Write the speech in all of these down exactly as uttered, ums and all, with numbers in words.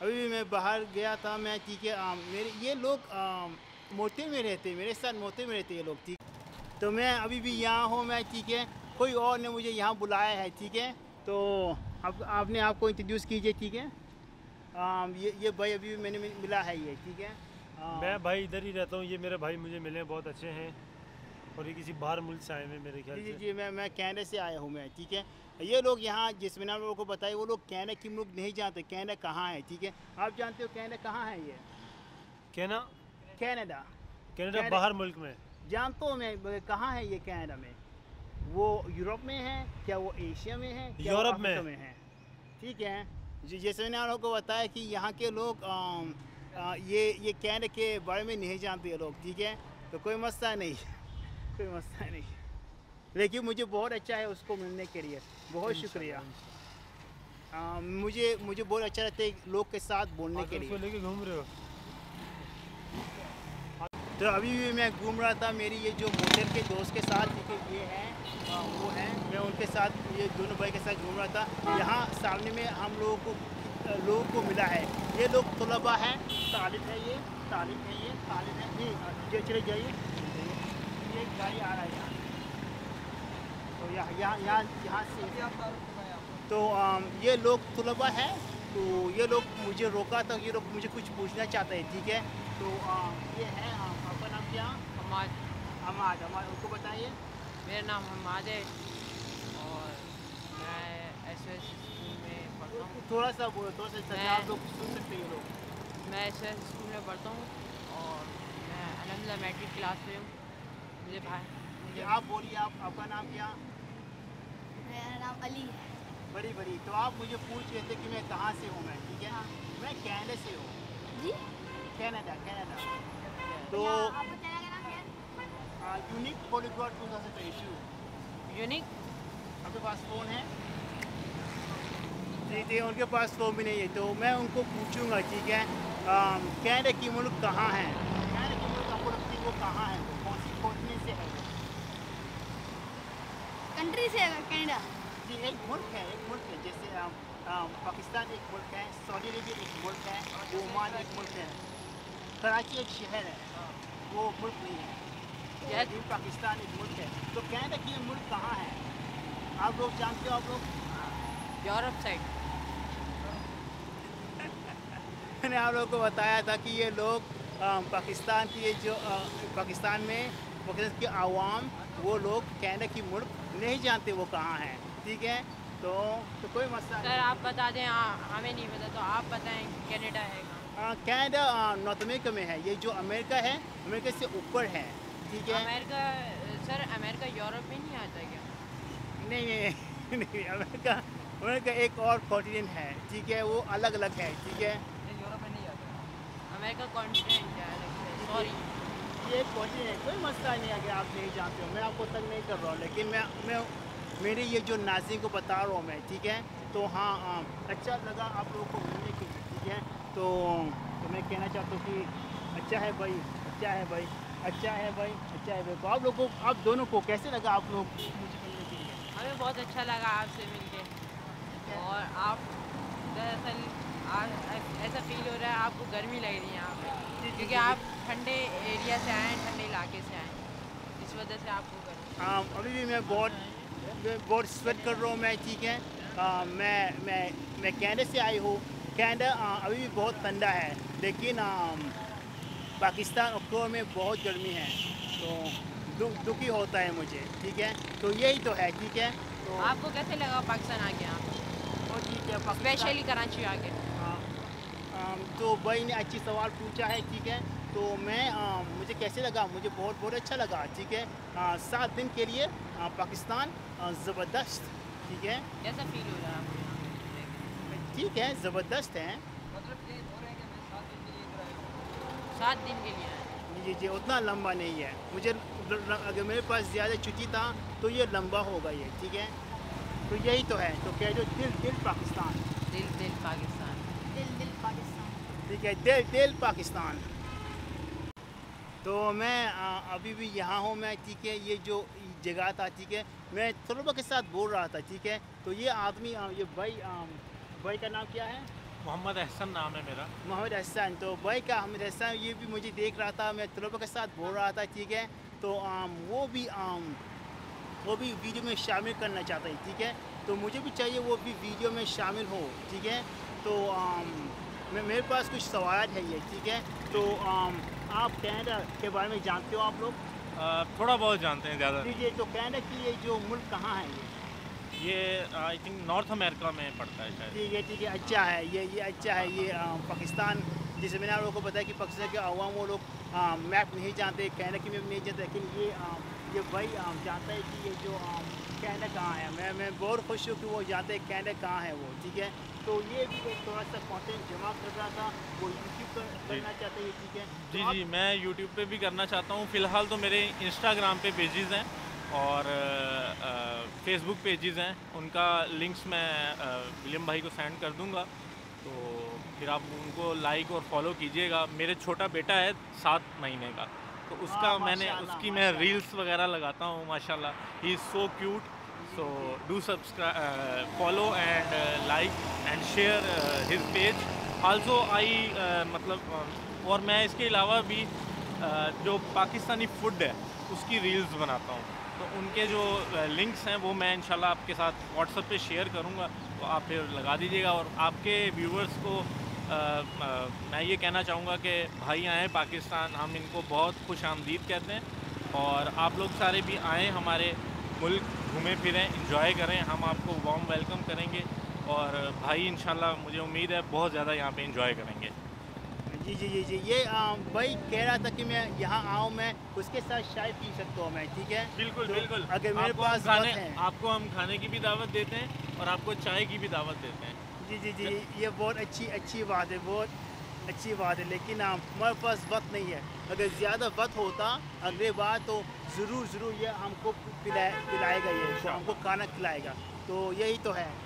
अभी भी मैं बाहर गया था मैं, ठीक है। आ, मेरे ये लोग आ, मोते में रहते, मेरे साथ मोते में रहते ये लोग, ठीक। तो मैं अभी भी यहाँ हूँ मैं, ठीक है। कोई और ने मुझे यहाँ बुलाया है, ठीक है। तो अब आपने आपको इंट्रोड्यूस कीजिए, ठीक है। आ, ये ये भाई अभी भी मैंने मिला है ये, ठीक है। आ, मैं भाई इधर ही रहता हूँ। ये मेरे भाई मुझे मिले हैं, बहुत अच्छे हैं और ये किसी बाहर मुल्क से आए हुए मेरे ख्याल जी जी से। जी मैं मैं कनाडा से आया हूँ मैं, ठीक है। ये लोग यहाँ जिस मैंने आप लोगों को बताया, वो लोग कनाडा की मुल्क नहीं जानते, कनाडा कहाँ है, ठीक है। आप जानते हो कनाडा कहाँ है? ये कहना कनाडा, कनाडा कनाडा बाहर मुल्क में। जानता हूँ मैं, मगर कहाँ है ये कनाडा में? वो यूरोप में है क्या, वो एशिया में है क्या, वो यूरोप अफ्रीका में। में है? ठीक है। जी जैसे मैंने आप लोगों को बताया कि यहाँ के लोग अम, आ, ये ये कनाडा के बारे में नहीं जानते ये लोग, ठीक है। तो कोई मसला नहीं कोई मसला नहीं, लेकिन मुझे बहुत अच्छा है उसको मिलने के लिए, बहुत शुक्रिया। आ, मुझे मुझे बहुत अच्छा लगता है लोग के साथ बोलने के लिए। लेके घूम रहे हो? तो अभी भी मैं घूम रहा था मेरी ये जो मोटर के दोस्त के साथ, ठीक है। ये है आ, वो है, मैं उनके साथ, ये दोनों भाई के साथ घूम रहा था। यहाँ सामने में हम लोगों को लोगों को मिला है, ये लोग तलबा है, तालिब है, ये तालिब है, ये तालिब है। ये चले जाइए, ये एक गाड़ी आ रहा है यहाँ, तो यहाँ यहाँ यहाँ यहाँ से। तो आ, ये लोग तलबा है, तो ये लोग मुझे रोका था, ये लोग मुझे कुछ पूछना चाहते हैं, ठीक है। तो आ, ये है, आ, आपका नाम क्या? हमाद। हमाद, हमाद उनको बताइए। मेरा नाम हमाद है और मैं एस एस स्कूल में पढ़ता हूँ। थोड़ा सा बोलो, थोड़ा सा ताकि मैं- आप लोग सुन सकते हैं ये लोग। मैं एस एस स्कूल में पढ़ता हूँ और मैं अलहमदिल्ला मैट्रिक क्लास में हूँ। मुझे भाई ये मुझे आप बोलिए, आप आपका नाम क्या? मेरा नाम अली है। बड़ी बड़ी। तो आप मुझे पूछ रहे थे कि मैं कहाँ से हूँ मैं, ठीक है। हाँ। मैं कनाडा से हूँ, जी, कनाडा कनाडा। तो आपका चैनल का नाम क्या है? Unique polyglot two thousand twenty two. Unique. आपके पास फ़ोन है? जी जी, उनके पास फ़ोन भी नहीं है, तो मैं उनको पूछूंगा, ठीक है। अम, कनाडा की मुल्क कहाँ है, कनाडा की मुल्क आपको लगती है वो कहाँ है, वो कौन सी कॉन्टिनेंट से है वो? कंट्री से है कनाडा। जी एक मुल्क है, एक मुल्क है। जैसे अम, अम, पाकिस्तान एक मुल्क है, सऊदी अरेबिया एक मुल्क है, ओमान एक मुल्क है, कराची एक शहर है, वो मुल्क नहीं है। क्या? लेकिन पाकिस्तान एक मुल्क है। तो कनाडा की मुल्क कहाँ है, आप लोग जानते हो? आप लोग यूरोप साइड। मैंने आप लोगों को बताया था कि ये लोग अम, पाकिस्तान की ये जो अ, पाकिस्तान में पाकिस्तान की आवाम, वो लोग कनाडा की मुल्क नहीं जानते वो कहाँ है, ठीक है। तो तो कोई मसला सर नहीं। आप बता दें, हाँ हमें नहीं पता तो आप बताएं कनाडा है कहाँ? अ, कनाडा अ, नॉर्थ अमेरिका में है, ये जो अमेरिका है, अमेरिका से ऊपर है, ठीक है। अमेरिका। सर अमेरिका यूरोप में नहीं आता क्या? नहीं नहीं नहीं, अमेरिका अमेरिका एक और कॉन्टिनेंट है, ठीक है, वो अलग अलग है, ठीक है। यूरोप में नहीं आता। अमेरिका कॉन्टिनेंट है अलग से, सॉरी। ये एक कॉन्टिनेंट है, कोई मसला नहीं है अगर आप नहीं जानते हो, मैं आपको तंग नहीं कर रहा हूँ, लेकिन मैं मैं मेरी ये जो नाज़रीन को बता रहा हूँ मैं, ठीक है। तो हाँ हाँ, अच्छा लगा आप लोगों को मिलने के लिए, ठीक है। तो तो मैं कहना चाहता हूँ कि अच्छा है भाई, अच्छा है भाई, अच्छा है भाई, अच्छा है भाई। तो आप लोगों को, आप दोनों को कैसे लगा आप लोग मुझे मिलने के लिए? हमें बहुत अच्छा लगा आपसे मिलके और आप दरअसल आज ऐसा फील हो रहा है आपको गर्मी लग रही है यहाँ पे, जी, जी, क्योंकि जी। आप ठंडे एरिया से आए हैं, ठंडे इलाके से आए हैं, इस वजह से आपको गर्मी। हाँ, अभी भी मैं बहुत मैं बहुत स्वेट कर रहा हूँ मैं, ठीक है। आ, मैं मैं मैं कनाडा से आई हूँ। कनाडा आ, अभी भी बहुत ठंडा है, लेकिन आ, पाकिस्तान अक्टूबर में बहुत गर्मी है, तो दुख दुखी होता है मुझे, ठीक है। तो यही तो है, ठीक है। तो आपको कैसे लगा पाकिस्तान आके यहाँ पे, तो ठीक है, पाकिस्तान- स्पेशली कराची आके? हाँ, अम, तो भाई ने अच्छी सवाल पूछा है, ठीक है। तो मैं अम, मुझे कैसे लगा, मुझे बहुत बहुत अच्छा लगा, ठीक है। अ, सात दिन के लिए अ, पाकिस्तान अ, ज़बरदस्त, ठीक है। कैसा फील हो रहा है आपको यहाँ पे? ठीक है, ज़बरदस्त है। मतलब ये हो रहा है कि मैं सात दिन के लिए इधर आया हूँ। सात दिन के लिए आए? जी जी, उतना लंबा नहीं है मुझे, ल- ल- अगर मेरे पास ज़्यादा छुट्टी था तो ये लंबा होगा ये, ठीक है। तो यही तो है, तो कह दो दिल दिल पाकिस्तान, दिल दिल पाकिस्तान। दिल दिल पाकिस्तान। ठीक है, दिल दिल पाकिस्तान। तो मैं अ, अभी भी यहाँ हूँ मैं, ठीक है। ये जो जगह था, ठीक है, मैं तलबा के साथ बोल रहा था, ठीक है। तो ये आदमी अ, ये भाई अ, भाई का नाम क्या है? मोहम्मद अहसन नाम है मेरा। मोहम्मद अहसन, तो भाई का मोहम्मद अहसन ये भी मुझे देख रहा था, मैं तलबा के साथ बोल रहा था, ठीक है। तो आम, वो भी आम, वो भी वीडियो में शामिल करना चाहता है, ठीक है। तो मुझे भी चाहिए वो भी वीडियो में शामिल हो, ठीक है। तो आम, मैं मेरे पास कुछ सवाल है ये, ठीक है। तो आम, आप कनाडा के बारे में जानते हो आप लोग? थोड़ा बहुत जानते हैं, ज़्यादा। ठीक है, तो कनाडा की ये जो मुल्क कहाँ है ये? ये आई थिंक नॉर्थ अमेरिका में पड़ता है शायद। ठीक है, ठीक है, अच्छा है ये ये अच्छा है ये आ, पाकिस्तान, जैसे मैंने आप लोगों को बताया कि पाकिस्तान के अवाम वो लोग मैप नहीं जानते, कनाडा की मैप नहीं जानते, लेकिन ये आ, ये भाई आ, जानता है कि ये जो कनाडा कहाँ है। मैं मैं बहुत खुश हूँ कि वो जानते हैं कनाडा कहाँ है वो, ठीक है। तो ये भी एक थोड़ा सा कंटेंट जमा कर रहा था, वो यूट्यूब पर करना चाहते हैं, ठीक है। जी तो जी, मैं यूट्यूब पे भी करना चाहता हूँ। फ़िलहाल तो मेरे इंस्टाग्राम पे पेजेस हैं और फेसबुक पेजेस हैं, उनका लिंक्स मैं आ, विलियम भाई को सेंड कर दूंगा, तो फिर आप उनको लाइक और फॉलो कीजिएगा। मेरे छोटा बेटा है सात महीने का, तो उसका हाँ, मैंने माशाल्लाह, उसकी मैं रील्स वगैरह लगाता हूँ, माशाल्लाह he is so cute. So do subscribe, follow and like and share his page also. I मतलब uh, और मैं इसके अलावा भी uh, जो पाकिस्तानी फूड है उसकी रील्स बनाता हूँ, तो उनके जो लिंक्स हैं वो मैं इंशाल्लाह आपके साथ व्हाट्सएप पे शेयर करूँगा, तो आप फिर लगा दीजिएगा। और आपके व्यूवर्स को आ, आ, मैं ये कहना चाहूँगा कि भाई आएँ पाकिस्तान, हम इनको बहुत खुश आमदीद कहते हैं, और आप लोग सारे भी आएँ हमारे मुल्क, घूमें फिरें, इंजॉय करें, हम आपको वार्म वेलकम करेंगे। और भाई इंशाल्लाह मुझे उम्मीद है बहुत ज़्यादा यहाँ पे इंजॉय करेंगे। जी जी जी जी ये आ, भाई कह रहा था कि मैं यहाँ आऊँ, मैं उसके साथ चाय पी सकता हूँ मैं, ठीक है। बिल्कुल तो बिल्कुल, अगर मेरे आपको पास हम खाने वक्त है, आपको हम खाने की भी दावत देते हैं और आपको चाय की भी दावत देते हैं। जी जी जी ये बहुत अच्छी अच्छी बात है, बहुत अच्छी बात है, लेकिन आ, हमारे पास वक्त नहीं है। अगर ज़्यादा वक्त होता अगले बार तो ज़रूर ज़रूर ये हमको पिलाए पिलाएगा, ये तो हमको खाना खिलाएगा, तो यही तो है।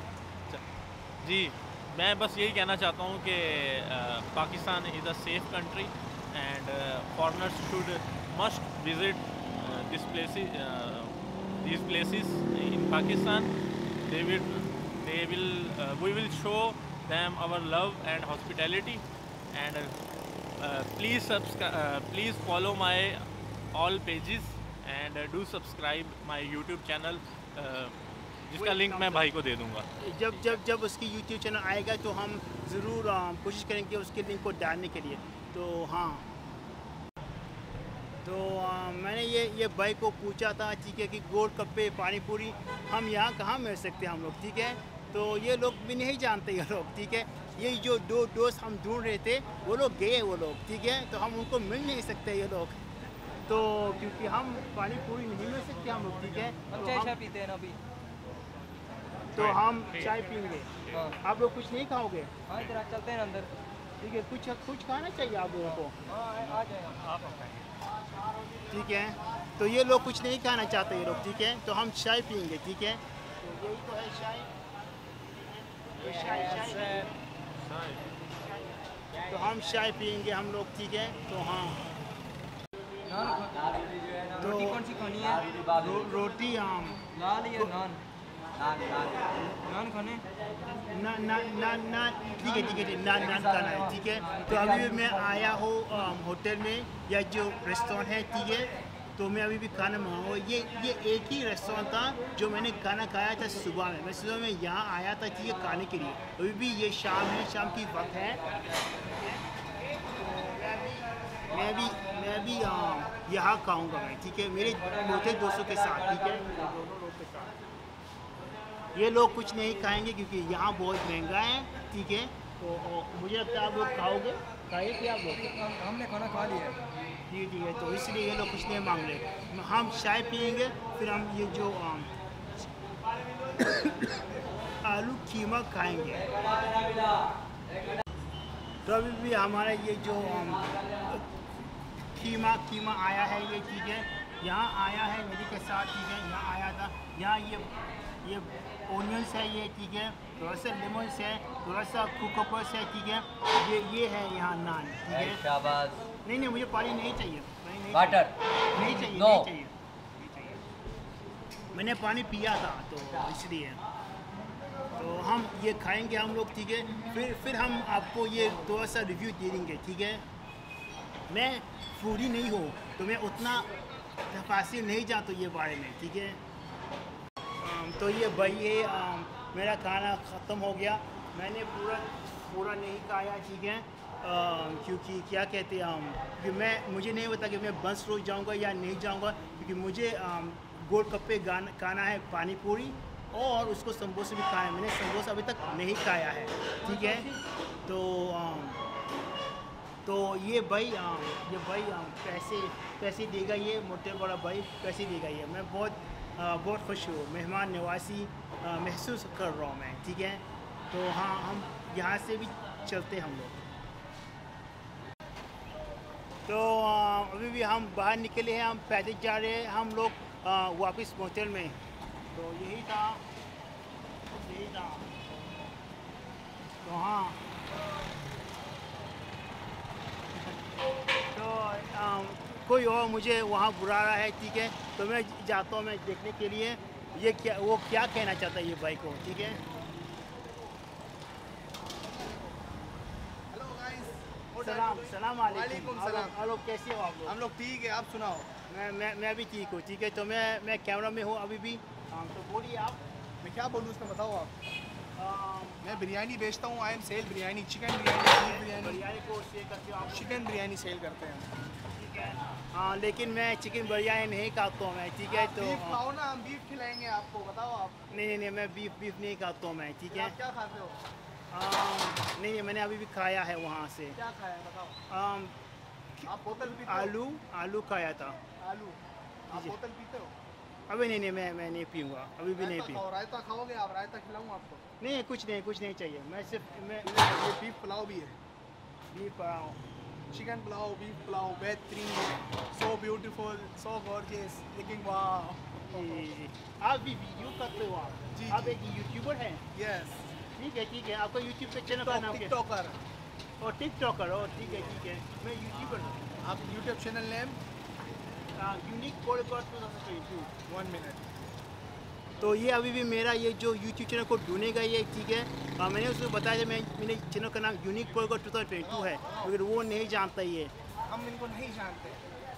जी, मैं बस यही कहना चाहता हूँ कि Pakistan is a safe country and foreigners should must visit this places these places in Pakistan. They will they will uh, we will show them our love and hospitality, and uh, uh, please subscribe uh, please follow my all pages and uh, do subscribe my YouTube channel, uh, जिसका link मैं भाई को दे दूंगा। जब जब जब उसकी YouTube channel आएगा तो हम ज़रूर कोशिश करेंगे उसके लिंक को डालने के लिए। तो हाँ, तो आ, मैंने ये ये भाई को पूछा था, ठीक है, कि गोलगप्पे पानी पूरी हम यहाँ कहाँ मिल सकते हैं हम लोग, ठीक है। तो ये लोग भी नहीं जानते ये लोग, ठीक है। ये जो दो दोस्त हम ढूंढ रहे थे वो लोग गए वो लोग, ठीक है, तो हम उनको मिल नहीं सकते ये लोग, तो क्योंकि हम पानी पूरी नहीं मिल सकते हम लोग, ठीक है। हम तो चाय हम चाय पीते हैं ना अभी, तो हम चाय पीएंगे, हाँ आप लोग कुछ नहीं खाओगे? हाँ इधर आ, चलते हैं ना अंदर। ठीक है, कुछ कुछ खाना चाहिए आप लोगों को, हाँ आ जाएगा आप। ठीक है। तो ये लोग कुछ नहीं खाना चाहते ये लोग, ठीक है, तो हम चाय पियेंगे, ठीक है। तो यही तो है चाय, ये चाय चाय तो हम चाय पियेंगे हम लोग, ठीक है। तो हाँ, नान खा- तो रोटी कौन सी खानी है? रो, रोटी आम लाल या नान? नान नान नान खाने? ना ना ना ना ठीक है ठीक है ठीक, नान नान खाना है, ठीक है। तो अभी भी मैं आया हूँ अम, होटल में या जो रेस्टोरेंट है, ठीक है, तो मैं अभी भी खाना मंगाऊँ। ये ये एक ही रेस्टोरेंट था जो मैंने खाना खाया था सुबह में, मैं सुबह में यहाँ आया था, ठीक है, खाने के लिए। अभी भी ये शाम है, शाम की वक्त है, तो मैं भी मैं भी अम, यहाँ खाऊँगा मैं, ठीक है, मेरे मोटे दोस्तों के साथ, ठीक है, दोनों लोग के साथ। ये लोग कुछ नहीं खाएंगे क्योंकि यहाँ बहुत महंगा है, ठीक है। तो ओ, मुझे लगता है आप लोग खाओगे, खाइए कि आप लोग? हम- हमने खाना खा लिया है। जी ठीक है, तो इसलिए ये लोग कुछ नहीं मांग रहे। हम चाय पियेंगे, फिर हम ये जो आम, आलू कीमा खाएंगे। तो अभी भी हमारा ये जो आम, कीमा कीमा आया है ये, ठीक है, यहाँ आया है मेरे के साथ, ठीक है, यहाँ आया था। यहाँ ये ये ओनियंस है ये, ठीक है, थोड़ा सा लेमन्स है, थोड़ा सा कुकपर्स है, ठीक है, ये ये है यहाँ नान, ठीक है। शाबाश। नहीं नहीं, मुझे पानी नहीं चाहिए, नहीं नहीं वाटर? चाहिए, नहीं चाहिए, No. नहीं चाहिए, नहीं चाहिए। मैंने पानी पिया था तो इसलिए। तो तो हम ये खाएंगे हम लोग, ठीक है। फिर फिर हम आपको ये थोड़ा सा रिव्यू दे देंगे, ठीक है। मैं फूडी नहीं हूँ तो मैं उतना तफासिल नहीं जानता ये बारे में, ठीक है। अम, तो ये भाई है, अम, मेरा खाना ख़त्म हो गया, मैंने पूरा पूरा नहीं खाया, ठीक है। अम, क्योंकि क्या कहते हैं हम, कि मैं मुझे नहीं पता कि मैं बस रोज जाऊंगा या नहीं जाऊंगा, क्योंकि मुझे अम, गोलगप्पे गाना खाना है, पानी पूरी और उसको समोसे भी खाना है। मैंने समोसा अभी तक नहीं खाया है, ठीक है। तो अम, तो ये भाई अम, ये भाई अम, पैसे पैसे देगा, ये मोटे बड़ा भाई पैसे देगा ये। मैं बहुत अ, बहुत खुश हूँ, मेहमान नवासी अ, महसूस कर रहा हूँ मैं, ठीक है। तो हाँ, हम यहाँ से भी चलते हम लोग। तो अ, अभी भी हम बाहर निकले हैं, हम पैदल जा रहे हैं हम लोग अ, वापस होटल में। तो यही था यही था तो हाँ, तो अम, कोई और मुझे वहाँ बुला रहा है, ठीक है। तो मैं जाता हूँ मैं देखने के लिए ये क्या वो क्या कहना चाहता है ये भाई को, ठीक है। Hello guys. सलाम सलाम वालेकुम वालेकुम। सलाम। आप आप लोग कैसे हो आप लोग? हम लोग ठीक है, आप सुनाओ। मैं मैं मैं भी ठीक हूँ, ठीक है। तो मैं मैं कैमरा में हूँ अभी भी। हाँ, तो बोलिए आप। मैं क्या बोलूँ उसका बताओ आप। अम, मैं बिरयानी बेचता हूँ, I am sell biryani, chicken biryani, beef biryani, biryani को शेयर करते हो आप लोग? चिकन बिरयानी सेल करते हैं। ठीक है। हाँ, लेकिन मैं चिकन बिरयानी नहीं खाता हूँ मैं, ठीक है। तो बीफ खाओ ना, हम बीफ खिलाएंगे आपको, बताओ आप। नहीं नहीं नहीं, मैं बीफ बीफ नहीं खाता हूँ मैं, ठीक फिर है। आप क्या खाते हो? अम, नहीं नहीं, मैंने अभी भी खाया है वहाँ से। क्या खाया है बताओ। अम, आप बोतल पीते हो? आलू आलू खाया था। आलू। आप जी। बोतल पीते हो? अभी नहीं नहीं, मैं मैं नहीं पीऊँगा, अभी भी नहीं रायता पी। खाओ, रायता खाओगे आप? रायता खिलाऊँ आपको? नहीं, कुछ नहीं कुछ नहीं चाहिए, मैं सिर्फ मैं ये बीफ पुलाव भी है, beef chicken pulao, beef pulao, बेहतरीन, so beautiful, so gorgeous, looking वाह। जी जी जी। आप भी वीडियो करते हो आप? जी, आप जी। एक यूट्यूबर हैं? यस। ठीक है ठीक है। आपका यूट्यूब पे चैनल का नाम क्या है? टिकटॉकर। और टिकटॉकर, और ठीक है ठीक है। मैं यूट्यूबर हूँ। आप YouTube channel name? Unique podcast two thousand twenty two. One minute. तो ये अभी भी मेरा ये जो यूट्यूब चैनल को ढूंढेगा ये, ठीक है। आ, मैंने उसको बताया था, मैं मेरे चैनल का नाम unique podcast two thousand twenty two है, मगर वो नहीं जानता ये। हम इनको नहीं जानते।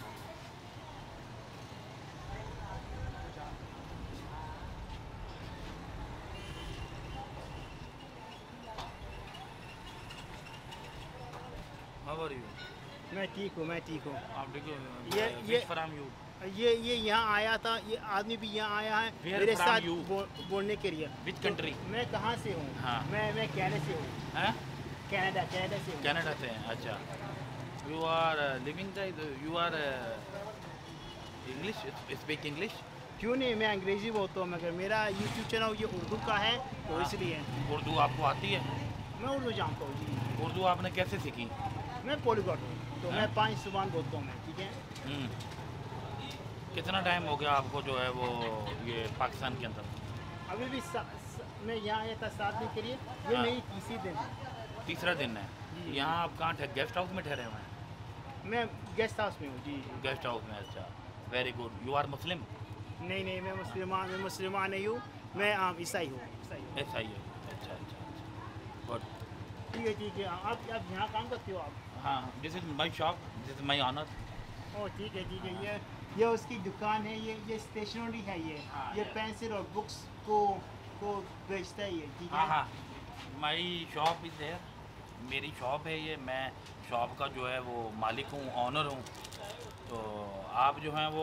How are you? मैं ठीक हूँ मैं ठीक हूँ। आप देखो ये- which ये- from you? ये ये यहाँ आया था, ये आदमी भी यहाँ आया है Where मेरे from साथ you? बो, बोलने के लिए। Which तो country? मैं कहाँ से हूँ? हाँ। मैं मैं कनाडा से हूँ। हैं? कनाडा कनाडा से हूँ। कनाडा से हैं, अच्छा। You are uh, living the you are uh, English speak English? क्यों नहीं, मैं अंग्रेज़ी बोलता हूँ, मगर मेरा यूट्यूब चैनल ये उर्दू का है, तो इसलिए। उर्दू आपको आती है? मैं उर्दू जानता हूँ जी। उर्दू आपने कैसे सीखी? मैं पॉलीगॉट हूँ, तो मैं हाँ। पाँच जुबान बोलता हूँ मैं, ठीक है। हम्म। कितना टाइम हो गया आपको जो है वो ये पाकिस्तान के अंदर? अभी भी सा, सा, मैं यहाँ आया था सात दिन के लिए, ये हाँ। मेरी तीसरी दिन है। तीसरा दिन है। जी। यहाँ आप कहाँ ठहरे? गेस्ट हाउस में ठहरे हुए हैं? मैं गेस्ट हाउस में हूँ जी जी। गेस्ट हाउस में, अच्छा। Very good. You are Muslim? नहीं नहीं, मैं मुसलमान मैं मुसलमान नहीं हूँ, मैं आम ईसाई हूँ ईसाई हूँ। ऐसा ही है। अच्छा अच्छा अच्छा गुड। ठीक है ठीक है। आप आप यहाँ काम करते हो आप? हाँ, this is my shop, this is my owner. Oh ठीक है ठीक है। ये ये उसकी दुकान है, ये ये स्टेशनरी है, ये हाँ, ये yes. पेंसिल और बुक्स को को बेचता है ये, ठीक है। हाँ हाँ, माई शॉप इज देयर, मेरी शॉप है ये, मैं शॉप का जो है वो मालिक हूँ, ऑनर हूँ। तो आप जो हैं वो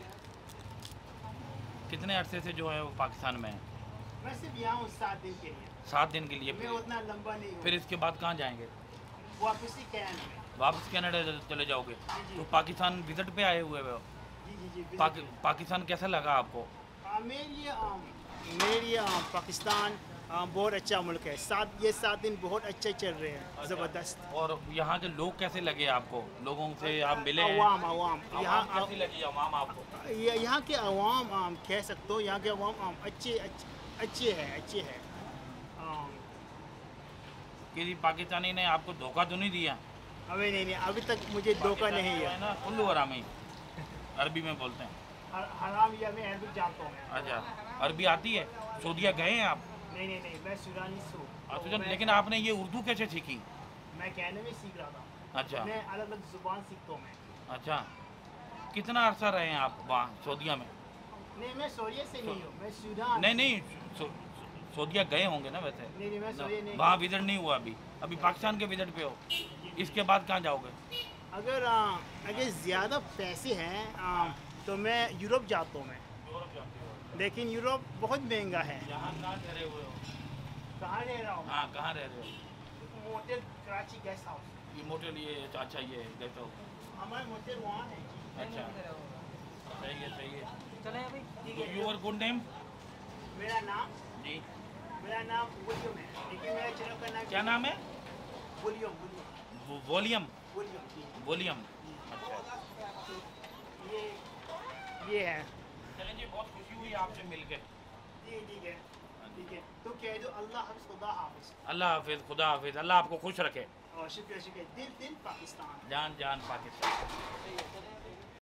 कितने अरसे से जो है वो पाकिस्तान में हैं? मैं सिर्फ यहाँ हूँ सात दिन के लिए, सात दिन के लिए? मैं उतना लंबा नहीं हूँ। फिर इसके बाद कहाँ जाएंगे? वापस ही कनाडा में। वापस कनाडा चले जाओगे? जी। तो पाकिस्तान विजिट पे आए हुए हो? जी जी जी। पाकि, पाकिस्तान कैसा लगा आपको? आ, मेरे लिए आ, मेरे लिए आ, पाकिस्तान आ, बहुत अच्छा मुल्क है। सात ये सात दिन बहुत अच्छे चल रहे हैं, ज़बरदस्त। और यहाँ के लोग कैसे लगे आपको? लोगों से आप मिले हैं? अवाम अवाम अवाम यहाँ कैसी लगी अवाम आपको? ये- यहाँ के अवाम आम कह सकते हो, यहाँ के अवाम आम अच्छे अच्छे अच्छे हैं अच्छे हैं। आम, किसी पाकिस्तानी ने आपको धोखा तो नहीं दिया? अभी नहीं नहीं, अभी तक मुझे धोखा नहीं पाकिस्तानी जो है। है ना कुल्लू हरामी, अरबी में बोलते हैं। हर- हराम या मैं अरबिक जानता हूँ मैं। अच्छा, अरबी आती है? सऊदीया गए हैं आप? नहीं नहीं नहीं मैं सूडानी से हूँ। अच्छा, तो मैं- लेकिन आपने ये उर्दू कैसे सीखी? मैं कहने में सीख रहा था। अच्छा मैं अलग अलग जुबान सीखता हूँ मैं। अच्छा, कितना अरसा रहे हैं आप वहाँ सऊदीया में? नहीं मैं सोरिया से नहीं हूँ, मैं सूडान। नहीं नहीं, सो, सऊदीया गए होंगे ना वैसे? नहीं नहीं मैं सोरिया नहीं। वहाँ विजिट नहीं हुआ अभी? अभी पाकिस्तान के विजिट पे हो? इसके बाद कहाँ जाओगे? अगर आ, अगर ज़्यादा पैसे हैं आ, तो मैं यूरोप जाता हूँ मैं, लेकिन यूरोप बहुत महंगा है। यहाँ कहाँ ठहरे हुए हो? कहाँ रह रहा हूँ? हाँ, कहाँ रह रहे हो? Motel Karachi guest house. ये मोटेल, ये अच्छा ये गेस्ट हाउस। हमारा मोटेल वहाँ है। अच्छा, सही है सही है। चले अभी ठीक है। Your good name? मेरा नाम जी, मेरा नाम विलियम है, लेकिन मेरा चैनल का नाम क्या नाम है? William William volume? विलियम जी। वॉल्यूम, अच्छा। ये ये है चलें जी, बहुत खुशी हुई आपसे मिलके। जी। ठीक है ठीक है, तो कह दो अल्लाह हाफ़िज़, खुदा हाफ़िज़। अल्लाह हाफिज़, खुदा हाफिज़, अल्लाह आपको खुश रखे। और शुक्रिया शुक्रिया, दिल दिल पाकिस्तान। जान जान पाकिस्तान।